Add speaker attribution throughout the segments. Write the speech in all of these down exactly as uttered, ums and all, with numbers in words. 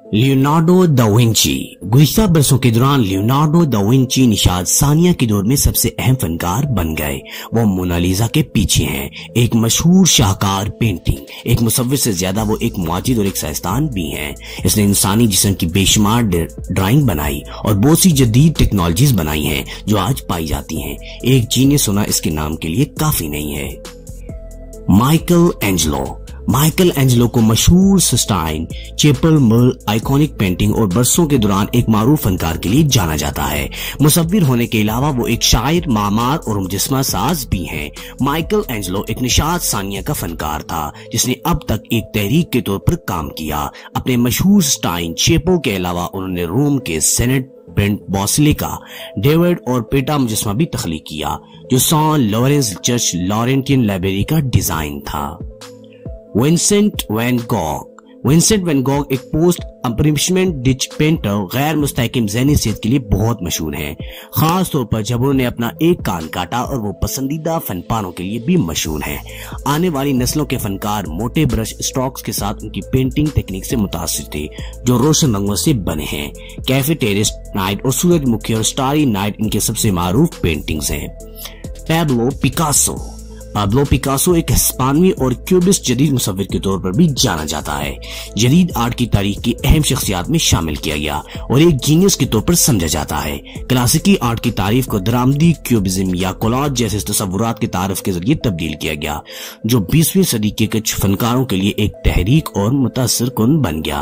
Speaker 1: Leonardo da Vinci. गुज़िश्ता बरसों के दौरान Leonardo da Vinci Nishad Sania के दौर में सबसे अहम फनकार बन गए। वो मोनालिसा के पीछे हैं, एक मशहूर शाहकार पेंटिंग। एक मुसव्विर से ज्यादा वो एक मुआजिद और एक साइंसदान भी हैं। इसने इंसानी जिस्म की बेशुमार ड्राइंग बनाई और बहुत सी जदीद टेक्नोलॉजीज बनाई हैं जो आज पाई जाती हैं। एक जीनियस होना इसके नाम के लिए काफी नहीं है। Michael Angelo. माइकल एंजेलो को मशहूर सिस्टाइन चैपल मल आइकॉनिक पेंटिंग और बरसों के दौरान एक मारूफ फनकार के लिए जाना जाता है। मुसव्विर होने के अलावा वो एक शायर, मामार और मुजस्समा साज भी हैं। माइकल एंजेलो एक निशाद सानिया का फनकार था जिसने अब तक एक तहरीक के तौर पर काम किया। अपने मशहूर सिस्टाइन चैपल के अलावा उन्होंने रोम के सेनेट पेंट बासिलिका, डेविड और पेटा मुजस्समा भी तख्लीक किया जो San Lorenzo church Laurentian library का डिजाइन था। Vincent van Gogh. Vincent van Gogh एक पोस्ट इंप्रेशनिस्ट डिच पेंटर गैर मुस्तहकम ज़हनी सेहत के लिए बहुत मशहूर हैं, खास तौर पर जब उन्होंने अपना एक कान काटा, और वो पसंदीदा फनपारों के लिए भी मशहूर हैं। आने वाली नस्लों के फनकार मोटे ब्रश स्ट्रोक्स के साथ उनकी पेंटिंग टेक्निक से मुतासिर थे जो रोशन रंगों से बने हैं। कैफे टेरेस नाइट और सूरजमुखी और स्टारी नाइट इनके सबसे मारूफ पेंटिंग्स हैं। Pablo Picasso. पाब्लो पिकासो एक हिस्पानवी और क्यूबिस्ट जदीद मुसव्विर के तौर पर भी जाना जाता है। जदीद आर्ट की तारीख की अहम शख्सियात में शामिल किया गया और एक जीनियस के तौर पर समझा जाता है। क्लासिकी आर्ट की तारीफ को दरामदी क्यूबिज्म या कोलाज जैसे तस्वुरात के तारफ के जरिए तब्दील किया गया जो बीसवीं सदी के कुछ फनकारों के लिए एक तहरीक और मुतासिर कुन बन गया।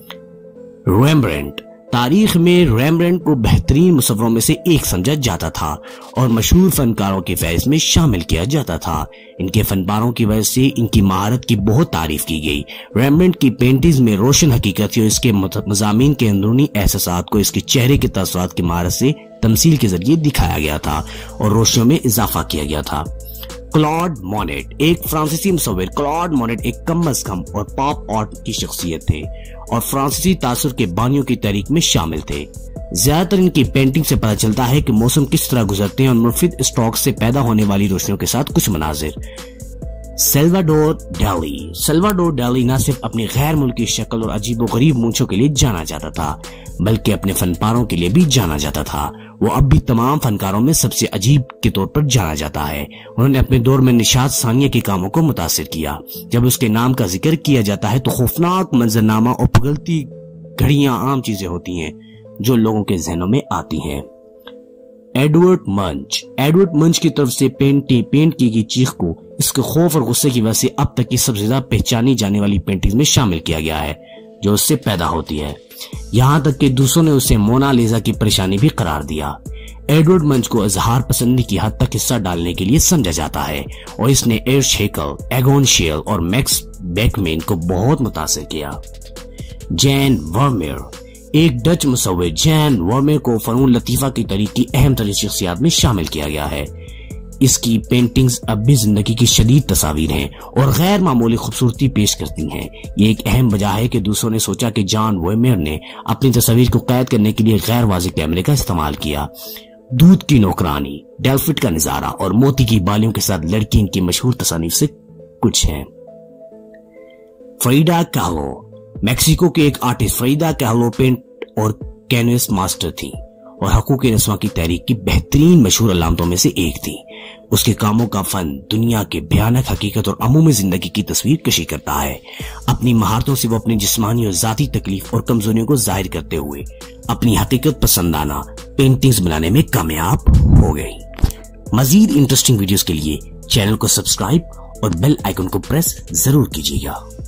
Speaker 1: रेम्ब्रांड। तारीख में रेम्ब्रांड को बेहतरीन मुसव्विरों में से एक समझा जाता था और मशहूर फनकारों के फहरिस्त में शामिल किया जाता था। इनके फनपारों की वजह से इनकी महारत की बहुत तारीफ की गई। रेम्ब्रांड की पेंटिंग्स में रोशन हकीकत और इसके मज़ामीन के अंदरूनी एहसासात को इसके चेहरे के तस्वीरात की महारत से तमसील के जरिए दिखाया गया था और रोशनियों में इजाफा किया गया था। Claude Monet. एक फ्रांसीसी मुसव्विर क्लॉड मोनेट एक कम अज कम और पॉप आर्ट की शख्सियत थे और फ्रांसीसी तासुर के बानियों की तहरीक में शामिल थे। ज्यादातर इनकी पेंटिंग से पता चलता है कि मौसम किस तरह गुजरते हैं और मुफीद स्ट्रोक से पैदा होने वाली रोशनियों के साथ कुछ मनाजिर। सल्वाडोर डाली। सल्वाडोर डाली न सिर्फ अपनी गैर मुल्की शक्ल और अजीबो गरीब मूंछों के लिए जाना जाता था बल्कि अपने फनपारों के लिए भी जाना जाता था। वो अब भी तमाम फनकारों में सबसे अजीब के तौर पर जाना जाता है। उन्होंने अपने दौर में निशाद सानिया के कामों को मुतासिर किया। जब उसके नाम का जिक्र किया जाता है तो खौफनाक मंजरनामा और पिघलती घड़ियां आम चीजें होती हैं जो लोगों के जहनों में आती हैं। एडवर्ड मंच। एडवर्ड मंच की तरफ से पेंटिंग पेंट की गई चीख को इसके खौफ और गुस्से की वजह से अब तक की सबसे ज्यादा पहचानी जाने वाली पेंटिंग में शामिल किया गया है जो उससे पैदा होती है। यहाँ तक कि दूसरों ने उसे मोनालिसा की परेशानी भी करार दिया। एडवर्ड मंच को इजहार पसंदी की हद तक हिस्सा डालने के लिए समझा जाता है और इसने एर्श हेकल, एगोन शेल और मैक्स बेकमैन को बहुत मुतासिर किया। जैन वर्मेयर। एक डच मुसव्विर जैन वर्मेयर को फनून लतीफा की तरीक की अहम तरीन शख्सियात में शामिल किया गया है। इसकी पेंटिंग्स अब भी जिंदगी की शदीद तस्वीर हैं और गैर मामूली खूबसूरती पेश करती हैं। ये एक अहम वजह है कि दूसरों ने सोचा कि जॉन वर्मेयर ने अपनी तस्वीर को कैद करने के लिए गैर वाज़ेह कैमरे का इस्तेमाल किया। दूध की नौकरानी, डेल्फिट का नजारा और मोती की बालियों के साथ लड़की इनकी मशहूर तस्वीर से कुछ है। फ्रीदा कालो। मैक्सिको के एक आर्टिस्ट फ्रीदा कालो पेंट और कैनवस मास्टर थी और हकूक़ नस्वा की तहरीक की बेहतरीन मशहूर अलामतों में से एक थी। उसके कामों का फन दुनिया के भयानक हकीकत और अमूमी जिंदगी की तस्वीर कशी करता है। अपनी महारतों से वो अपनी जिस्मानी और जाती तकलीफ और कमजोरियों को जाहिर करते हुए अपनी हकीकत पसंदाना पेंटिंग्स बनाने में कामयाब हो गई। मजीद इंटरेस्टिंग वीडियोस के लिए चैनल को सब्सक्राइब और बेल आइकन को प्रेस जरूर कीजिएगा।